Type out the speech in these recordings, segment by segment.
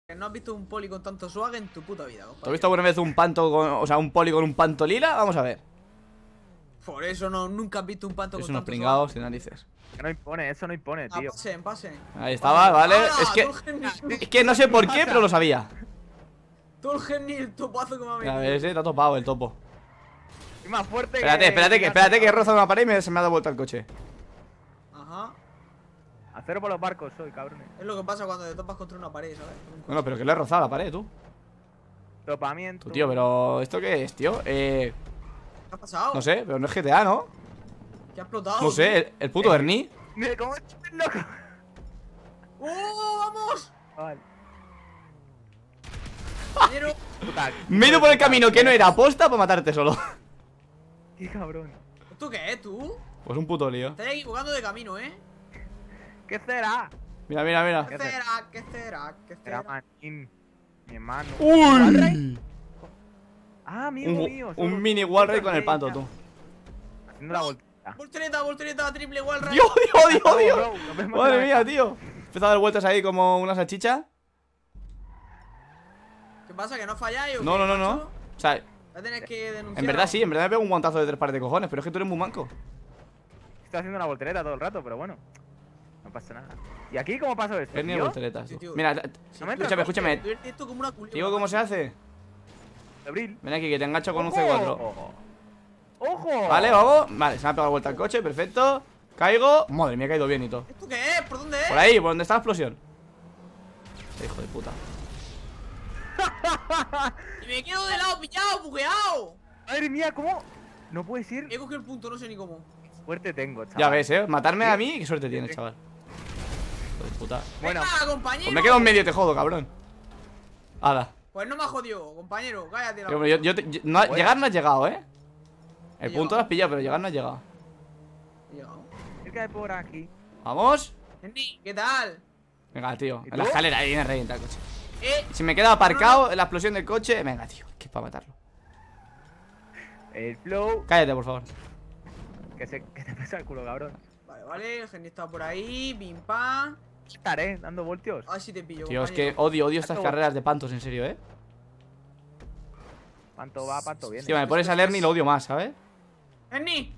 No has visto un poli con tanto swag en tu puta vida, compadre. ¿Tú has visto alguna vez un panto con, o sea, un poli con un panto lila? Vamos a ver. Por eso nunca has visto un panto Es con unos tanto pringados de narices. Que no impone, eso no impone, tío. Pasen. Ahí estaba, vale. ¡Hala! Es que no sé por qué, pero lo sabía. Todo el genil topazo como ha venido. A ver, te ha topado el topo. Y más fuerte. Espérate que he rozado una pared y se me ha dado vuelta el coche. Ajá. A cero por los barcos soy, cabrones. Es lo que pasa cuando te topas contra una pared, ¿sabes? Bueno, pero que le he rozado la pared, tú. Topamiento. Tú, tío, pero ¿esto qué es, tío? ¿Qué ha pasado? No sé, pero no es GTA, ¿no? ¿Qué ha explotado? No sé, el puto Ernie. Mira cómo es loco. ¡Oh, vamos! Vale. Compañero. Puta, Me he ido por el camino que no era aposta para matarte solo. qué cabrón. ¿Tú qué, tú? Pues un puto lío. Estás equivocando de camino, ¿eh? ¿Qué será? Mira, mira, mira. ¿Qué será? ¿Qué será? ¿Qué Será será? Manín. Mi hermano. ¡Uy! Ah, amigo mío. Un mini wallride con el panto, tú. Haciendo la voltereta. Voltereta, triple wall ride. Dios. Madre mía, tío. Empezado a dar vueltas ahí como una salchicha. ¿Qué pasa? ¿Que no falláis o No, qué, no, no, no. macho? O sea, Voy a tener que denunciar. en verdad sí, en verdad me pego un guantazo de 3 pares de cojones, pero es que tú eres muy manco. Estoy haciendo la voltereta todo el rato, pero bueno. No pasa nada. ¿Y aquí cómo paso esto? Ernie tío? volteretas. Sí, tío. Mira, No me entras, escúchame. Tú eres esto como una culebra. Digo cómo se hace. Abril. Ven aquí que te engancho con un ¡Ojo! C4. ¡Ojo! Vale, vamos. Vale, se me ha pegado la vuelta al coche, perfecto. Caigo. Madre mía, he caído bien y todo. ¿Esto qué es? ¿Por dónde es? Por ahí, por donde está la explosión. Hijo de puta. Y me quedo de lado pillado, bugueado. Madre mía, ¿cómo? No puede ser. He cogido el punto, no sé ni cómo. Suerte tengo, chaval. Ya ves, matarme a mí, qué suerte tienes, chaval. Hijo de puta. Bueno, Venga, compañero. Pues me quedo en medio y te jodo, cabrón. Hala. Pues no me ha jodido, compañero. Cállate la Yo, boca. llegar no has llegado, ¿eh? El He punto llegado. lo has pillado, pero llegar no has llegado. He llegado. cerca de por aquí. Vamos. Henry, ¿qué tal? Venga, tío. ¿Y En la tú? escalera ahí viene a reventar el coche. Eh, Si me queda aparcado en la explosión del coche. Venga, tío. Que es para matarlo. El flow. Cállate, por favor. Que te pesa el culo, cabrón. Vale, el Henry está por ahí. Pim pam. Estaré dando voltios. A ver si te pillo. Tío, es que compañero. odio estas carreras de pantos, en serio, ¿eh? Panto va, panto viene. Tío, me pones a Lerny y lo odio más, ¿sabes? ¡Henry!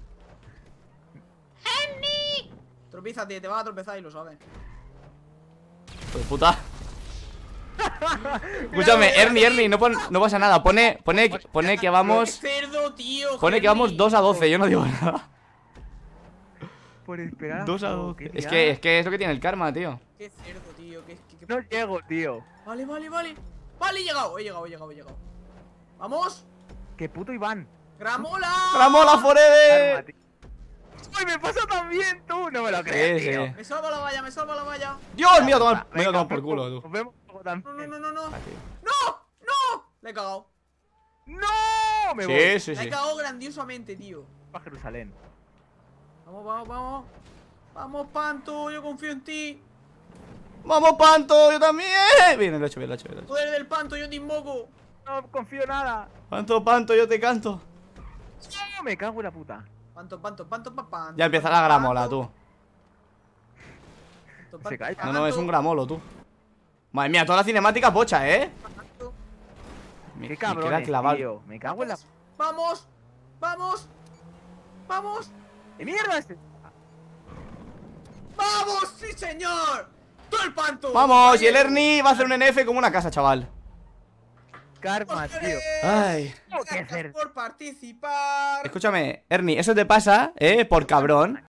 ¡Henry! Tropízate, te vas a tropezar y lo sabes. Hijo de puta. Escúchame, Ernie, no pasa nada. Pone que vamos. ¡Qué cerdo, tío! Pone que vamos 2 a 12, yo no digo nada. Por esperar. 2 a flow, 12. qué Es liada. que es lo que tiene el karma, tío. ¡Qué cerdo, tío! No llego, tío. Vale. Vale, he llegado. ¡Vamos! ¡Qué puto Iván! ¡Gramola! ¡Ramola Arma, forever! tío. ¡Ay, me pasa también tú! No me lo crees, Sí, tío. sí. Me salva la valla. Dios mío, toma, me Venga, lo tomo por nos culo, vemos- tú. Nos vemos luego No. también. Ah, tío. ¡No! Le he cagado. ¡No! Me voy Sí, sí, Le he sí. cagado grandiosamente, tío. a Jerusalén. Vamos. Vamos, Panto, yo confío en ti. ¡Vamos, Panto! ¡Yo también! Bien, lo he hecho. Poder del Panto, yo te invoco. No confío en nada. Panto, yo te canto. No, me cago en la puta. Panto. Ya empieza la gramola, tú. Se cae. No, es un gramolo, tú. Madre mía, toda la cinemática pocha, ¿eh? Me Qué queda cabrón, clavado. tío. Me cago en la... Vamos. ¿Qué mierda es? ¡Vamos! ¡Sí, señor! ¡Todo el Panto! Vamos, y el Ernie va a hacer un NF como una casa, chaval. Karma, tío. Ay. Tengo que Gracias hacer. por participar. Escúchame, Ernie, eso te pasa, por cabrón.